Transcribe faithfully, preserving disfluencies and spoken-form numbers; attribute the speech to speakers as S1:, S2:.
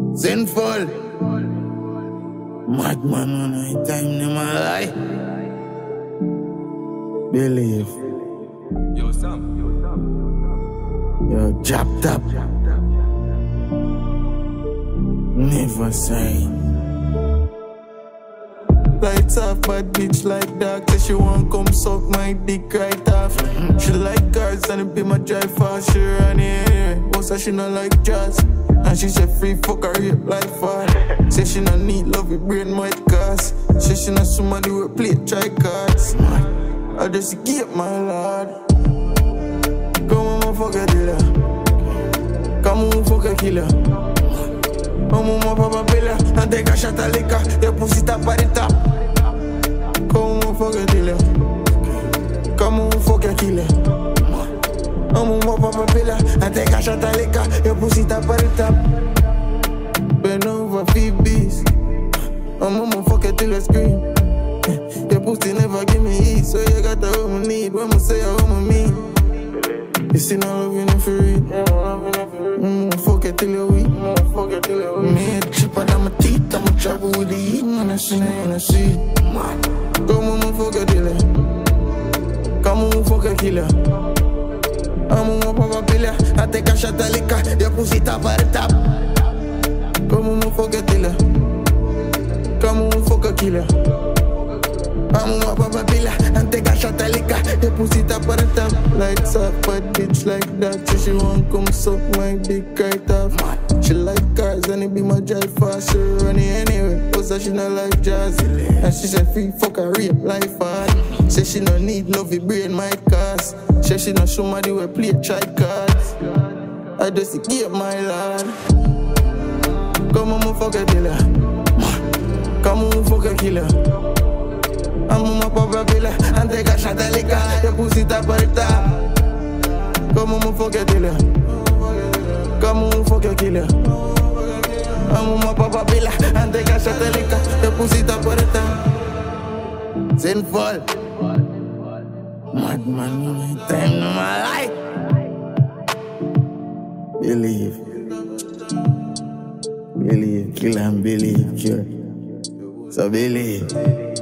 S1: Sinful. Madman on my time in my life. Believe.
S2: Yo, Sam.
S1: Yo, chopped up. Never say. Lights off, bad bitch like dark. Say she want come suck my dick right off. Mm-hmm. She like cars and it be my drive fast. She run here. What's that she not like jazz? And she said free fuck her rape like fun. Say she not need love, it brain might cast. Say she not somebody with play try cards. I just get my lord. Come on, fuck a dealer. Come on, fuck a killer. Come on, papa pillar. And take a shot of liquor. Your pussy tap at the top. Come on, fuck a dealer. Come on, fuck a killer. I'm on my papa pillar and take a shot of liquor. Your pussy tap at the top. Bend over, Vibez. I'm on my fuck it till I scream. Your pussy never give me heat, so you got the what I need. When I say I want me, you see no love in the free. I'm gonna fuck it till you're weak. Fuck it till you're weak. Me head cheaper than my teeth. I'ma travel with the heat. And I see, and I see. Come on, fuck it till you. Come on, fuck a killer. I'm on my papa pillar. I take a shot of liquor. Your pussy tap at the top. Come on, fuck a killer. Come on, fuck a killer. I'm on my papa pillar. And take a shot of liquor. Your pussy tap at the top. Lights off, bad bitch like that. So she want come suck my dick right off. She like cars and it be my drive fast. She run it anyway. Cause she not like jazz. And she said free fuck her rape like fun. Say she no need love, it brain might cast. Say she not somebody will play try cards. I just get my lad. Come on, fuck a dealer. Come on, fuck a killer. I'm on my papa pillar and take a shot of liquor. Your pussy tap at the top. Come on, fuck a dealer. Come on, fuck a killer. I'm on my papa pillar and take a shot of liquor. Your pussy tap at the top. Sinful. Madman, my time in my life. Believe. Believe, kill and believe, cure. So believe.